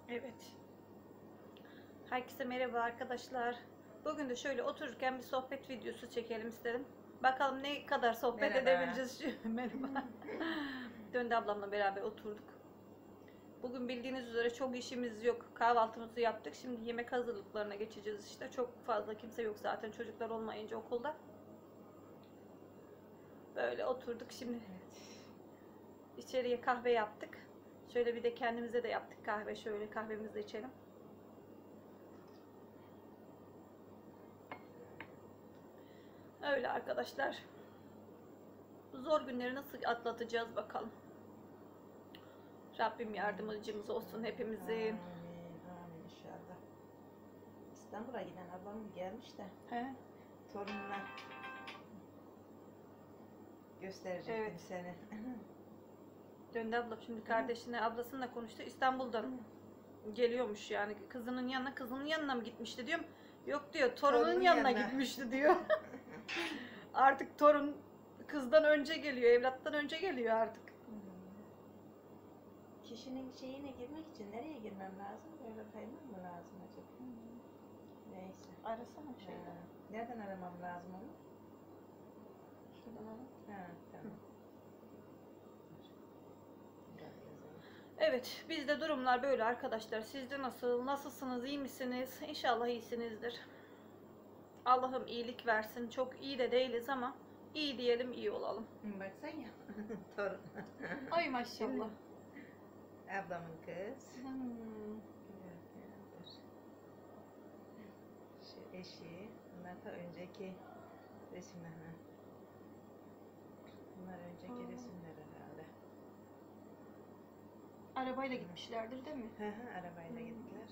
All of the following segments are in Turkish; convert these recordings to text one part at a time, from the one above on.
Evet. Herkese merhaba arkadaşlar. Bugün de şöyle otururken bir sohbet videosu çekelim istedim. Bakalım ne kadar sohbet Merhaba. edebileceğiz. Merhaba. Döndü ablamla beraber oturduk. Bugün bildiğiniz üzere çok işimiz yok. Kahvaltımızı yaptık. Şimdi yemek hazırlıklarına geçeceğiz işte. Çok fazla kimse yok zaten çocuklar olmayınca okulda. Böyle oturduk şimdi. Evet. İçeriye kahve yaptık. Şöyle bir de kendimize de yaptık kahve. Şöyle kahvemizi de içelim. Öyle arkadaşlar. Bu zor günleri nasıl atlatacağız bakalım. Rabbim yardımcımız olsun hepimizin. Amin, amin inşallah. İstanbul'a giden ablam gelmiş de He? torununa gösterecektim Evet. seni. Döndü abla şimdi kardeşine, ablasıyla konuştu. İstanbul'dan geliyormuş yani kızının yanına mı gitmişti diyorum. Yok diyor, torunun yanına gitmişti diyor. Artık torun kızdan önce geliyor, evlattan önce geliyor artık. Kişinin şeyine girmek için nereye girmem lazım? Böyle kaymam mı lazım acaba? Neyse. Arasana şeyden. Ha, nereden aramam lazım onu? Şuradan ara. Ha, tamam. Biraz yazayım. Evet, bizde durumlar böyle arkadaşlar. Sizde nasıl? Nasılsınız? İyi misiniz? İnşallah iyisinizdir. Allah'ım iyilik versin. Çok iyi de değiliz ama iyi diyelim, iyi olalım. Baksan ya. Torun. Ay maşallah. Ablamın kız. Hmm. Şu eşi. Bunlar da önceki resimler. Bunlar önceki resimler herhalde. Arabayla gitmişlerdir değil mi? Hı hı, arabayla gittiler.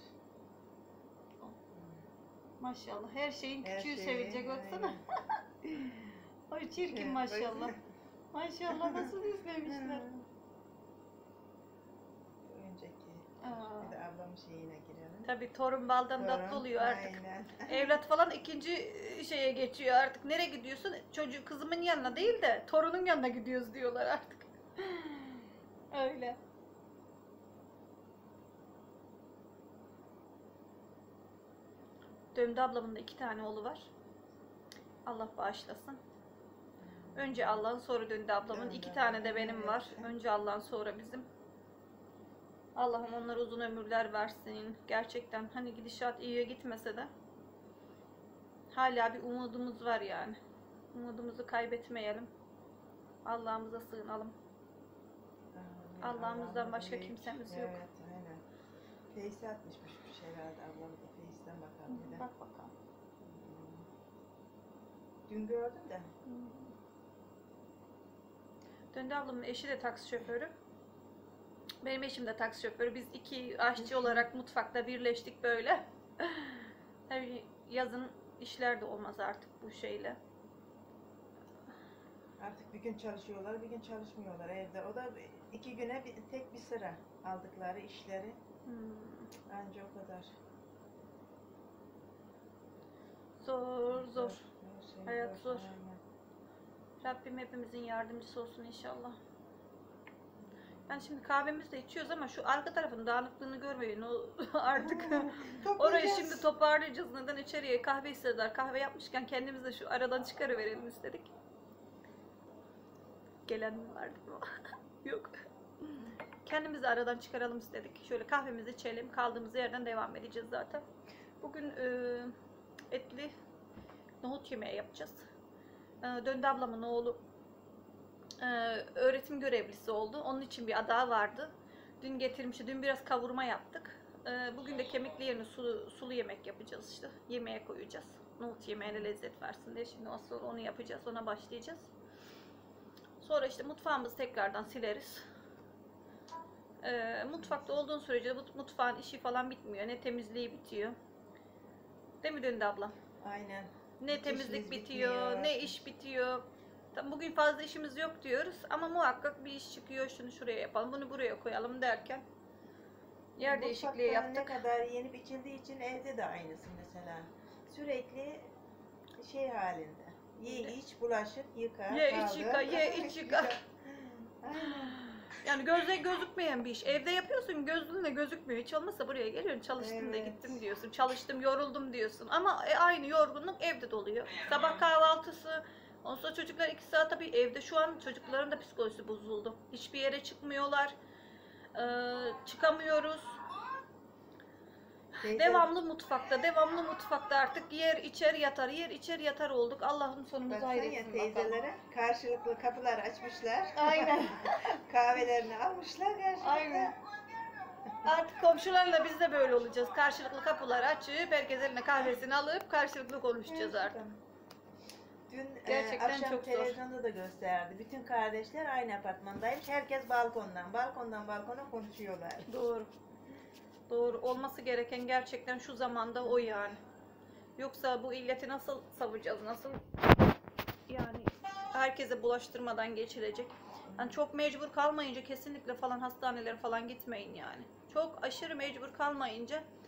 Maşallah. Her şeyin Her küçüğü şeyi, sevilecek baksana. Ay çirkin Şey, maşallah. baksana. Maşallah nasıl izlemişler. Önceki. Aa. Bir de ablamın şeyine girelim. Tabii torun baldan tatlı Torun, oluyor artık. aynen. Evlat falan ikinci şeye geçiyor artık. Nereye gidiyorsun? Çocuğu kızımın yanına değil de torunun yanına gidiyoruz diyorlar artık. Öyle. Döndü ablamın da 2 tane oğlu var. Allah bağışlasın. Önce Allah'ın, sonra Döndü ablamın. 2 tane de benim var. Önce Allah'ın, sonra bizim. Allah'ım onlara uzun ömürler versin. Gerçekten hani gidişat iyiye gitmese de hala bir umudumuz var yani. Umudumuzu kaybetmeyelim. Allah'ımıza sığınalım. Allah'ımızdan başka büyük. kimsemiz yok. Evet, aynen. Face'e atmışmış bir şey herhalde. Ablam da Face'den bakalım bir de. Bak bakalım. Dün gördüm de. Döndü ablamın eşi de taksi şoförü. Benim eşim de taksi şoförü. Biz iki aşçı olarak mutfakta birleştik böyle. Tabii yazın işler de olmaz artık bu şeyle. Artık bir gün çalışıyorlar, bir gün çalışmıyorlar evde. O da 2 güne tek bir sıra aldıkları işleri. Anca o kadar. Zor. Her şey Hayat zor. aynen. Rabbim hepimizin yardımcısı olsun inşallah. Yani şimdi kahvemizi de içiyoruz ama şu arka tarafın dağınıklığını görmeyin artık. Orayı şimdi toparlayacağız. Neden içeriye kahve istediler. Kahve yapmışken kendimiz de şu aradan çıkarıverelim istedik. Gelen mi vardı mı? Yok. Kendimizi aradan çıkaralım istedik. Şöyle kahvemizi içelim. Kaldığımız yerden devam edeceğiz zaten. Bugün etli nohut yemeği yapacağız. Döndü ablamın oğlu öğretim görevlisi oldu. Onun için bir adağı vardı. Dün getirmişti. Dün biraz kavurma yaptık. Bugün de kemikli yerine sulu yemek yapacağız işte. Yemeğe koyacağız. Nohut yemeğine lezzet versin diye. Şimdi asıl onu yapacağız. Ona başlayacağız. Sonra işte mutfağımızı tekrardan sileriz. Mutfakta olduğun sürece bu mutfağın işi falan bitmiyor. Ne temizliği bitiyor. Değil mi Döndü abla? Aynen. Ne temizlik bitiyor, ne iş bitiyor. Bugün fazla işimiz yok diyoruz ama muhakkak bir iş çıkıyor. Şunu şuraya yapalım, bunu buraya koyalım derken yer değişikliği yaptık. Ne kadar yeni biçildiği için evde de aynısı mesela. Sürekli şey halinde. Ye iç, bulaşık, yıka, Ye kaldır. iç yıka, ye iç yıka. Aynen. Yani gözle gözükmeyen bir iş. Evde yapıyorsun, gözünle gözükmüyor. Hiç olmazsa buraya geliyorsun, çalıştım da Evet. gittim diyorsun. Çalıştım, yoruldum diyorsun. Ama aynı yorgunluk evde de oluyor. Sabah kahvaltısı, ondan sonra çocuklar 2 saat tabii evde. Şu an çocukların da psikolojisi bozuldu. Hiçbir yere çıkmıyorlar. Çıkamıyoruz. Devamlı mutfakta artık yer içer yatar, yer içer yatar olduk. Allah'ım sonumuzu Baksana hayretsin bakalım. teyzelere karşılıklı kapılar açmışlar. Aynen. Kahvelerini almışlar karşılıklı. Aynen. Artık komşularla biz de böyle olacağız. Karşılıklı kapılar açıp herkes eline kahvesini alıp karşılıklı konuşacağız artık. Dün Gerçekten akşam çok zor. televizyonda da gösterdi. Bütün kardeşler aynı apartmandaymış. Herkes balkondan balkona konuşuyorlar. Doğru. Doğru. Olması gereken gerçekten şu zamanda o yani. Yoksa bu illeti nasıl savacağız? Nasıl yani herkese bulaştırmadan geçirecek? Yani çok mecbur kalmayınca kesinlikle falan hastanelere falan gitmeyin yani. Çok aşırı mecbur kalmayınca